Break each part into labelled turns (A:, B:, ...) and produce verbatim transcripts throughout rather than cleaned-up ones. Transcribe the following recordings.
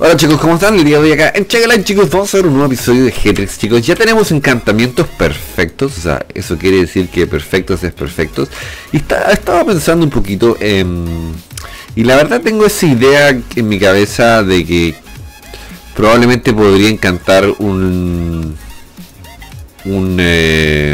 A: Hola chicos, ¿cómo están? El día de hoy acá en Chagalan, chicos, vamos a hacer un nuevo episodio de hetixx, chicos. Ya tenemos encantamientos perfectos, o sea, eso quiere decir que perfectos es perfectos. Y está, estaba pensando un poquito en... Y la verdad tengo esa idea en mi cabeza de que probablemente podría encantar un... Un... Eh,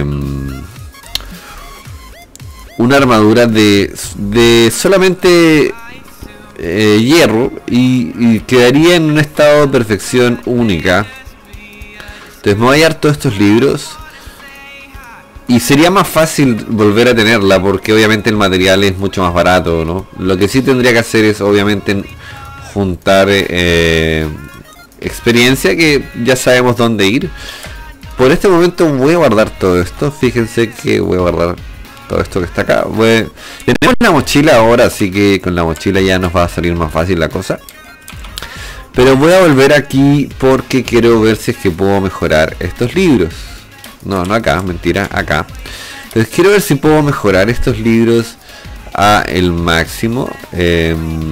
A: una armadura de, de solamente... Eh, hierro y, y quedaría en un estado de perfección única. Entonces me voy a llevar todos estos libros y sería más fácil volver a tenerla porque obviamente el material es mucho más barato, ¿no? Lo que sí tendría que hacer es obviamente juntar eh, experiencia, que ya sabemos dónde ir. Por este momento voy a guardar todo esto. Fíjense que voy a guardar todo esto que está acá. Voy... Tenemos la mochila ahora, así que con la mochila ya nos va a salir más fácil la cosa. Pero voy a volver aquí porque quiero ver si es que puedo mejorar estos libros. No, no acá, mentira, acá. Entonces quiero ver si puedo mejorar estos libros a el máximo. Eh...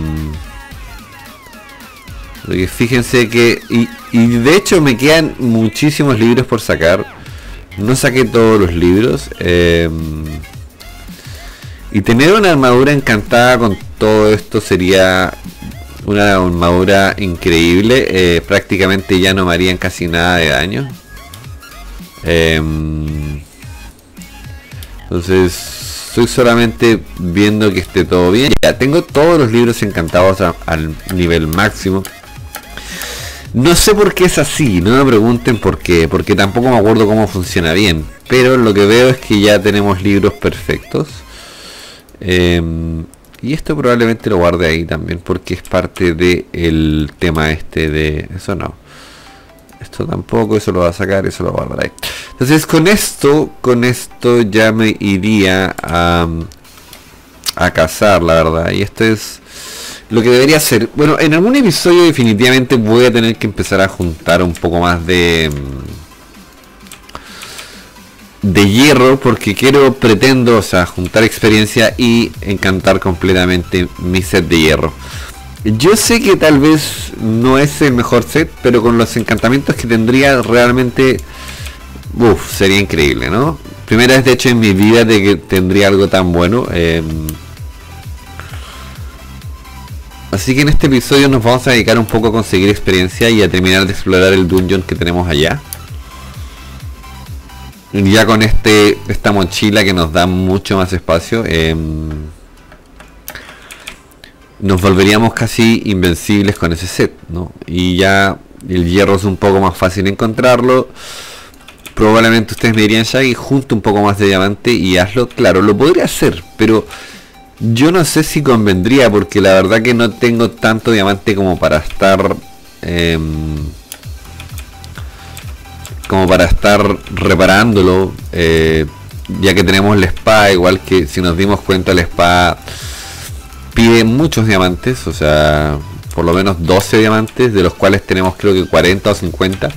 A: Porque fíjense que... Y, y de hecho me quedan muchísimos libros por sacar. No saqué todos los libros. Eh... Y tener una armadura encantada con todo esto sería una armadura increíble. Eh, prácticamente ya no me harían casi nada de daño. Eh, entonces estoy solamente viendo que esté todo bien. Ya tengo todos los libros encantados a, al nivel máximo. No sé por qué es así, no me pregunten por qué, porque tampoco me acuerdo cómo funciona bien. Pero lo que veo es que ya tenemos libros perfectos. Eh, y esto probablemente lo guarde ahí también porque es parte del tema este de... Eso no. Esto tampoco, eso lo va a sacar, eso lo va a guardar ahí. Entonces con esto, con esto ya me iría a, a cazar, la verdad. Y esto es lo que debería hacer. Bueno, en algún episodio definitivamente voy a tener que empezar a juntar un poco más de... de hierro, porque quiero, pretendo, o sea, juntar experiencia y encantar completamente mi set de hierro. Yo sé que tal vez no es el mejor set, pero con los encantamientos que tendría realmente, uff, sería increíble, ¿no? Primera vez de hecho en mi vida de que tendría algo tan bueno. Eh, así que en este episodio nos vamos a dedicar un poco a conseguir experiencia y a terminar de explorar el dungeon que tenemos allá. Ya con este esta mochila que nos da mucho más espacio, eh, nos volveríamos casi invencibles con ese set, ¿no? Y ya el hierro es un poco más fácil encontrarlo. Probablemente ustedes me dirían, Shaggy, junta un poco más de diamante y hazlo. Claro, lo podría hacer, pero yo no sé si convendría porque la verdad que no tengo tanto diamante como para estar... Eh, como para estar reparándolo, eh, ya que tenemos la espada, igual que si nos dimos cuenta la espada pide muchos diamantes, o sea, por lo menos doce diamantes, de los cuales tenemos creo que cuarenta o cincuenta.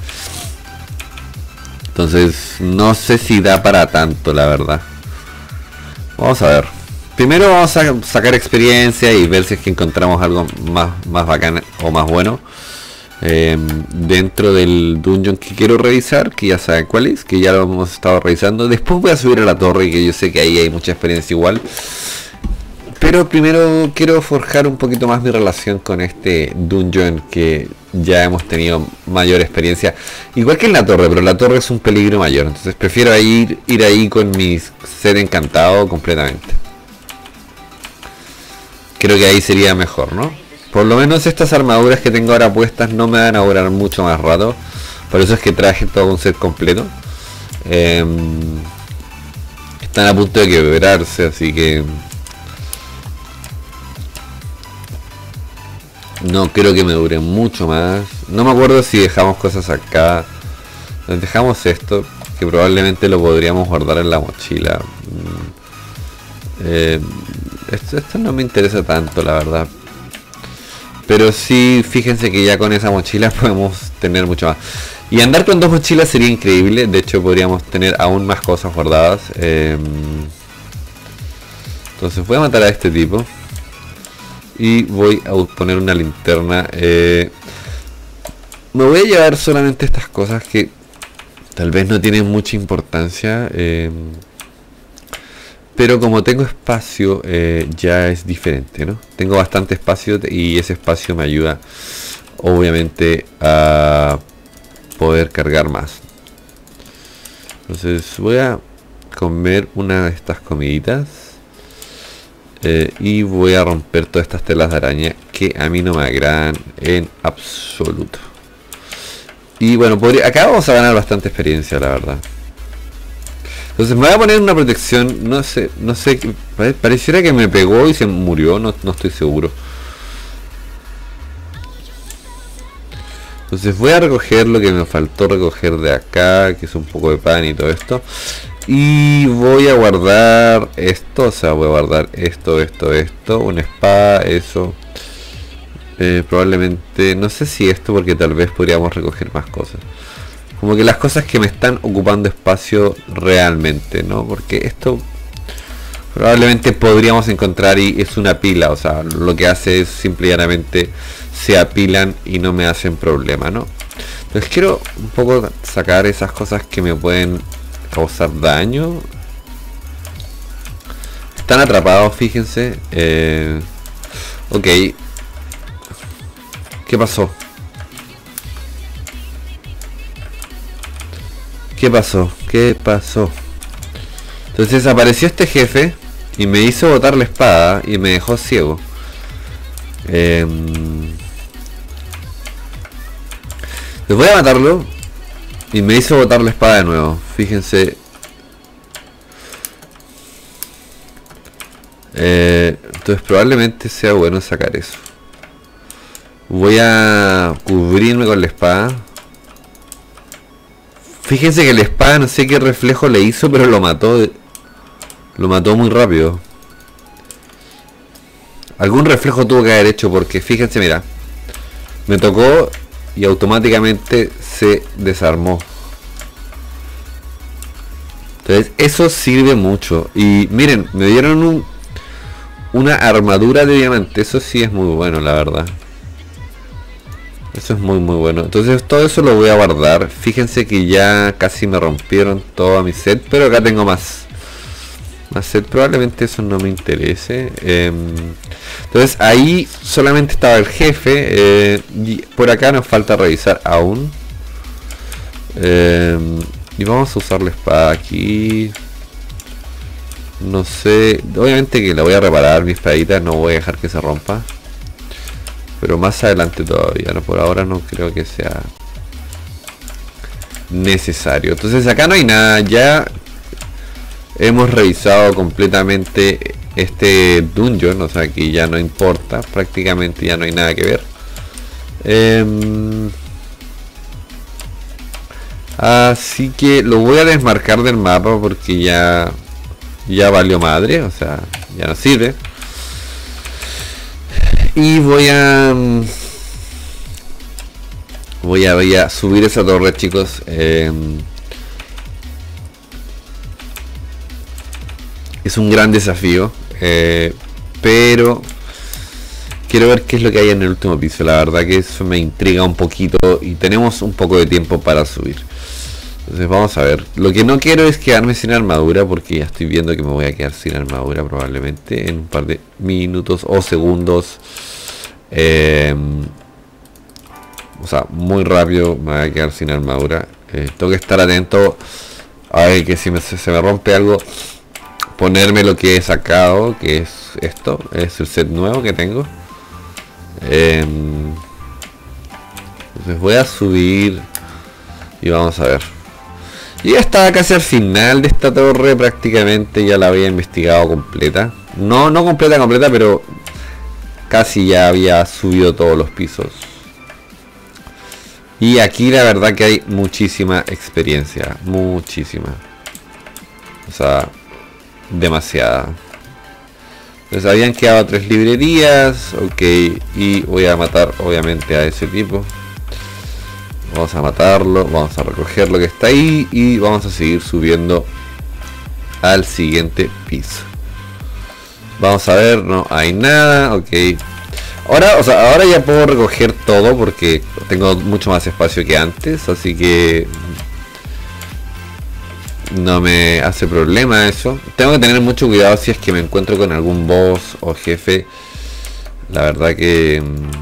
A: Entonces no sé si da para tanto, la verdad. Vamos a ver. Primero vamos a sacar experiencia y ver si es que encontramos algo más, más bacán o más bueno. Eh, dentro del dungeon que quiero revisar, que ya saben cuál es, que ya lo hemos estado revisando. Después voy a subir a la torre, que yo sé que ahí hay mucha experiencia igual, pero primero quiero forjar un poquito más mi relación con este dungeon que ya hemos tenido mayor experiencia, igual que en la torre, pero la torre es un peligro mayor, entonces prefiero ir, ir ahí con mi ser encantado completamente. Creo que ahí sería mejor, ¿no? Por lo menos estas armaduras que tengo ahora puestas no me van a durar mucho más rato. Por eso es que traje todo un set completo. Eh, están a punto de quebrarse, así que... no creo que me dure mucho más. No me acuerdo si dejamos cosas acá. Dejamos esto, que probablemente lo podríamos guardar en la mochila. Eh, esto, esto no me interesa tanto, la verdad. Pero sí, fíjense que ya con esa mochila podemos tener mucho más. Y andar con dos mochilas sería increíble. De hecho podríamos tener aún más cosas guardadas. Eh, entonces voy a matar a este tipo. Y voy a poner una linterna. Eh, me voy a llevar solamente estas cosas que tal vez no tienen mucha importancia, eh, pero como tengo espacio, eh, ya es diferente, ¿no? Tengo bastante espacio y ese espacio me ayuda obviamente a poder cargar más. Entonces voy a comer una de estas comiditas, eh, y voy a romper todas estas telas de araña que a mí no me agradan en absoluto. Y bueno, podría, acá vamos a ganar bastante experiencia, la verdad. Entonces me voy a poner una protección, no sé, no sé, pareciera que me pegó y se murió, no, no estoy seguro. Entonces voy a recoger lo que me faltó recoger de acá, que es un poco de pan y todo esto. Y voy a guardar esto, o sea, voy a guardar esto, esto, esto, una espada, eso. Eh, probablemente, no sé si esto, porque tal vez podríamos recoger más cosas. Como que las cosas que me están ocupando espacio realmente, ¿no? Porque esto probablemente podríamos encontrar y es una pila, o sea, lo que hace es simplemente se apilan y no me hacen problema, ¿no? Entonces quiero un poco sacar esas cosas que me pueden causar daño. Están atrapados, fíjense. Eh, ok. ¿Qué pasó? ¿Qué pasó? ¿Qué pasó? Entonces apareció este jefe y me hizo botar la espada y me dejó ciego. Eh, les voy a matarlo y me hizo botar la espada de nuevo. Fíjense. Eh, entonces probablemente sea bueno sacar eso. Voy a cubrirme con la espada. Fíjense que la espada no sé qué reflejo le hizo, pero lo mató. Lo mató muy rápido. Algún reflejo tuvo que haber hecho, porque fíjense, mira. Me tocó y automáticamente se desarmó. Entonces eso sirve mucho. Y miren, me dieron un, una armadura de diamante. Eso sí es muy bueno, la verdad. Eso es muy muy bueno. Entonces todo eso lo voy a guardar. Fíjense que ya casi me rompieron toda mi set, pero acá tengo más más set. Probablemente eso no me interese. eh, Entonces ahí solamente estaba el jefe, eh, y por acá nos falta revisar aún. eh, Y vamos a usar la espada aquí. No sé, obviamente que la voy a reparar, mi espadita, no voy a dejar que se rompa. Pero más adelante todavía, no, por ahora no creo que sea necesario. Entonces acá no hay nada, ya hemos revisado completamente este dungeon, o sea que ya no importa, prácticamente ya no hay nada que ver. Eh, así que lo voy a desmarcar del mapa porque ya, ya valió madre, o sea, ya no sirve. Y voy a, voy a voy a subir esa torre, chicos. Eh, es un gran desafío, eh, pero quiero ver qué es lo que hay en el último piso. La verdad que eso me intriga un poquito y tenemos un poco de tiempo para subir. Entonces vamos a ver. Lo que no quiero es quedarme sin armadura, porque ya estoy viendo que me voy a quedar sin armadura probablemente en un par de minutos o segundos. Eh, o sea, muy rápido me voy a quedar sin armadura. Eh, tengo que estar atento a ver que si me, se me rompe algo, ponerme lo que he sacado, que es esto, es el set nuevo que tengo. Eh, entonces voy a subir y vamos a ver. Y ya estaba casi al final de esta torre, prácticamente ya la había investigado completa. No, no completa, completa, pero casi ya había subido todos los pisos. Y aquí la verdad que hay muchísima experiencia, muchísima. O sea, demasiada. Entonces habían quedado tres librerías, ok, y voy a matar obviamente a ese tipo. Vamos a matarlo, vamos a recoger lo que está ahí y vamos a seguir subiendo al siguiente piso. Vamos a ver, no hay nada, ok. Ahora, o sea, ahora ya puedo recoger todo porque tengo mucho más espacio que antes, así que no me hace problema eso. Tengo que tener mucho cuidado si es que me encuentro con algún boss o jefe. La verdad que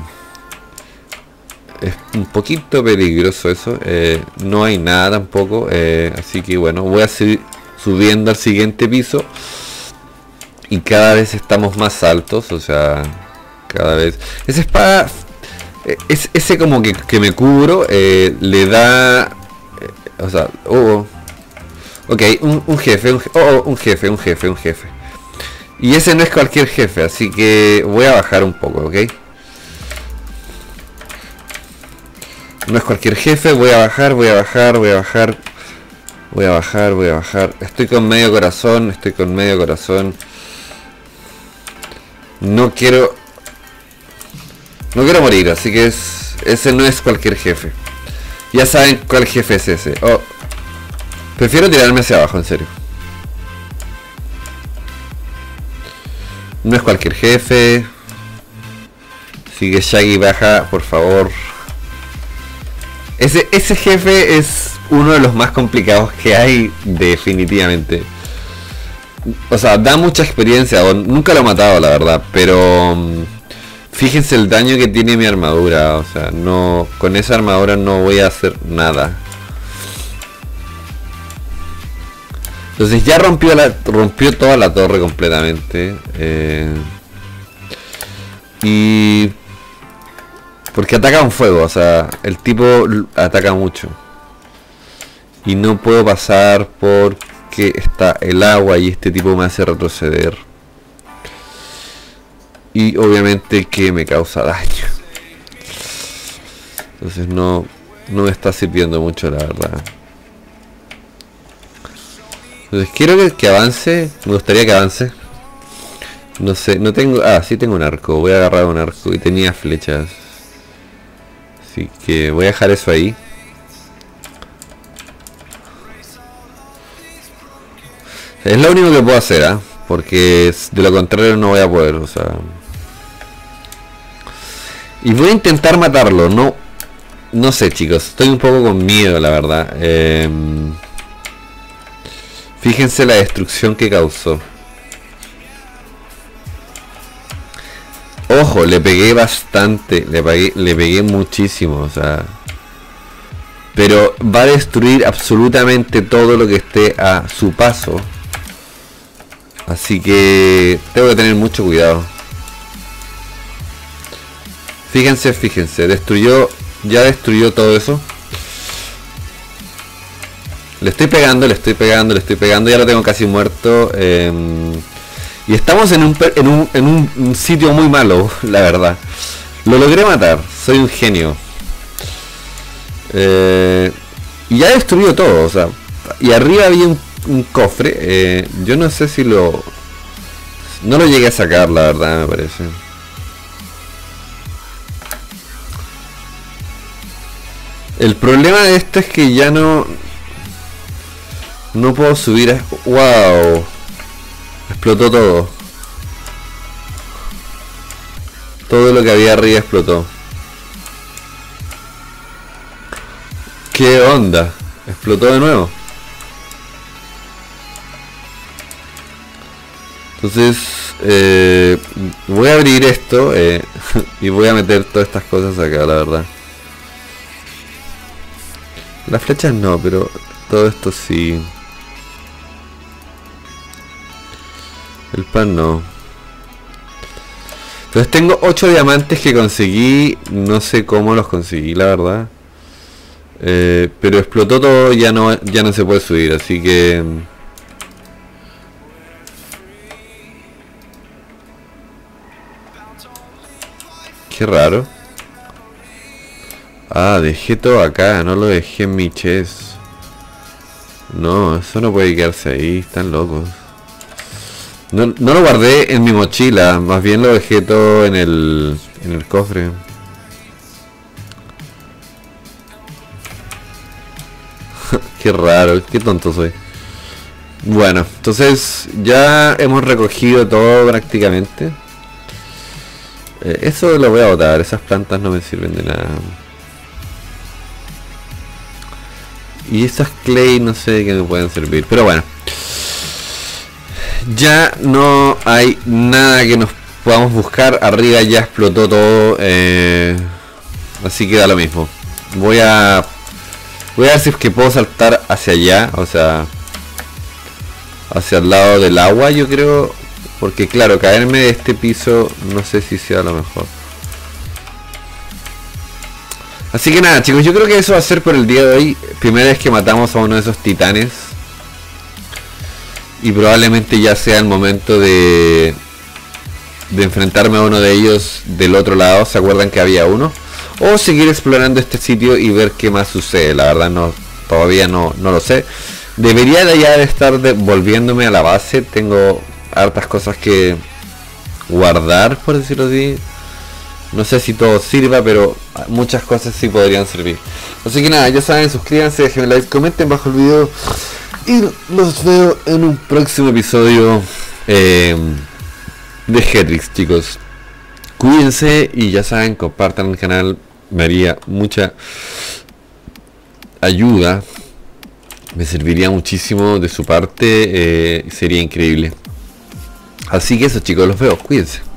A: es un poquito peligroso eso. Eh, no hay nada tampoco, eh, así que bueno, voy a seguir subiendo al siguiente piso. Y cada vez estamos más altos, o sea, cada vez... Esa espada, es, ese como que, que me cubro, eh, le da... Eh, o sea, oh, ok, un, un jefe, un, oh, un jefe, un jefe, un jefe. Y ese no es cualquier jefe, así que voy a bajar un poco, ok. No es cualquier jefe, voy a bajar, voy a bajar, voy a bajar. Voy a bajar, voy a bajar. Estoy con medio corazón, estoy con medio corazón. No quiero... No quiero morir, así que es... Ese no es cualquier jefe. Ya saben cuál jefe es ese. Oh. Prefiero tirarme hacia abajo, en serio. No es cualquier jefe. Así que Shaggy, baja, por favor. Ese, ese jefe es uno de los más complicados que hay, definitivamente. O sea, da mucha experiencia. Nunca lo he matado, la verdad, pero um, fíjense el daño que tiene mi armadura. O sea, no, con esa armadura no voy a hacer nada. Entonces ya rompió la rompió toda la torre completamente. Eh, y porque ataca con fuego, o sea, el tipo ataca mucho. Y no puedo pasar por que está el agua y este tipo me hace retroceder. Y obviamente que me causa daño. Entonces no, no me está sirviendo mucho, la verdad. Entonces quiero que, que avance. Me gustaría que avance. No sé, no tengo... Ah, sí tengo un arco. Voy a agarrar un arco y tenía flechas. Así que voy a dejar eso ahí. Es lo único que puedo hacer, ¿eh? Porque de lo contrario no voy a poder, o sea... Y voy a intentar matarlo, no... No sé, chicos, estoy un poco con miedo, la verdad. Eh... Fíjense la destrucción que causó. Ojo, le pegué bastante, le pegué, le pegué muchísimo, o sea... Pero va a destruir absolutamente todo lo que esté a su paso. Así que tengo que tener mucho cuidado. Fíjense, fíjense, destruyó, ya destruyó todo eso. Le estoy pegando, le estoy pegando, le estoy pegando, ya lo tengo casi muerto. Eh, y estamos en un, en, un, en un sitio muy malo, la verdad. Lo logré matar, soy un genio. Eh, y ya destruyó todo, o sea, y arriba había un un cofre, eh, yo no sé si lo no lo llegué a sacar, la verdad, me parece. El problema de esto es que ya no no puedo subir a... ¡Wow! Explotó todo. Todo lo que había arriba explotó. ¿Qué onda? Explotó de nuevo. Entonces eh, voy a abrir esto eh, y voy a meter todas estas cosas acá, la verdad. Las flechas no, pero todo esto sí. El pan no. Entonces tengo ocho diamantes que conseguí. No sé cómo los conseguí, la verdad. Eh, pero explotó todo, ya no, ya no se puede subir, así que... Qué raro. Ah, dejé todo acá, no lo dejé en mi chest. No, eso no puede quedarse ahí, están locos. No, no lo guardé en mi mochila, más bien lo dejé todo en el, en el cofre. Qué raro, qué tonto soy. Bueno, entonces ya hemos recogido todo prácticamente. Eh, eso lo voy a botar, esas plantas no me sirven de nada. Y estas clay no sé de qué me pueden servir, pero bueno. Ya no hay nada que nos podamos buscar, arriba ya explotó todo, eh, así que da lo mismo. Voy a voy a ver si es que puedo saltar hacia allá, o sea, hacia el lado del agua, yo creo, porque claro, caerme de este piso no sé si sea lo mejor. Así que nada, chicos, yo creo que eso va a ser por el día de hoy. Primera vez que matamos a uno de esos titanes. Y probablemente ya sea el momento de de enfrentarme a uno de ellos del otro lado. ¿Se acuerdan que había uno? O seguir explorando este sitio y ver qué más sucede. La verdad no, todavía no, no lo sé. Debería de ya de estar de, volviéndome a la base. Tengo hartas cosas que guardar, por decirlo así. No sé si todo sirva, pero muchas cosas sí podrían servir. Así que nada, ya saben, suscríbanse, déjenme like, comenten bajo el video. Y los veo en un próximo episodio eh, de hetixx, chicos. Cuídense y ya saben, compartan el canal. Me haría mucha ayuda. Me serviría muchísimo de su parte. Eh, sería increíble. Así que eso, chicos, los veo. Cuídense.